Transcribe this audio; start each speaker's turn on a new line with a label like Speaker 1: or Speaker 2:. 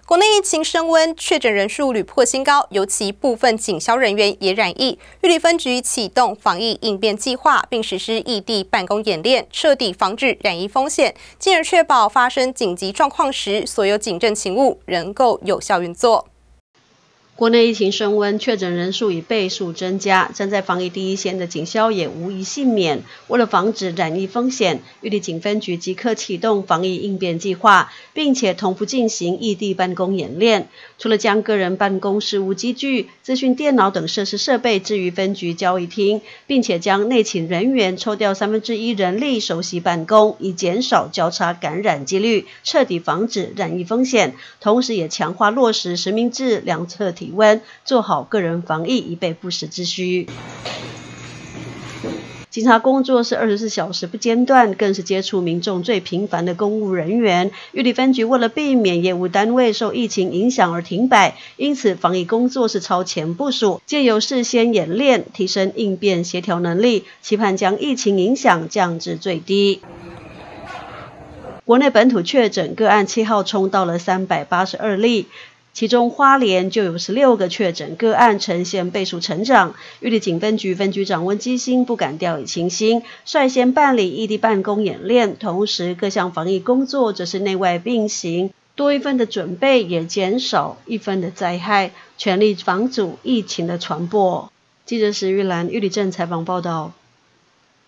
Speaker 1: 国内疫情升温，确诊人数屡破新高，尤其部分警消人员也染疫。玉里分局启动防疫应变计划，并实施异地办公演练，彻底防治染疫风险，进而确保发生紧急状况时，所有警政勤务能够有效运作。
Speaker 2: 国内疫情升温，确诊人数以倍数增加，站在防疫第一线的警消也无一幸免。为了防止染疫风险，玉里警分局即刻启动防疫应变计划，并且同步进行异地办公演练。除了将个人办公事务机具、资讯电脑等设施设备置于分局交易厅，并且将内勤人员抽调1/3人力熟悉办公，以减少交叉感染几率，彻底防止染疫风险。同时也强化落实实名制量测体温，做好个人防疫，以备不时之需。警察工作是24小时不间断，更是接触民众最频繁的公务人员。玉里分局为了避免业务单位受疫情影响而停摆，因此防疫工作是超前部署，借由事先演练，提升应变协调能力，期盼将疫情影响降至最低。国内本土确诊个案7号冲到了382例。其中花莲就有16个确诊个案呈现倍数成长，玉里警分局分局长温基兴不敢掉以轻心，率先办理异地办公演练，同时各项防疫工作则是内外并行，多一份的准备也减少一分的灾害，全力防阻疫情的传播。记者史玉兰玉里镇采访报道。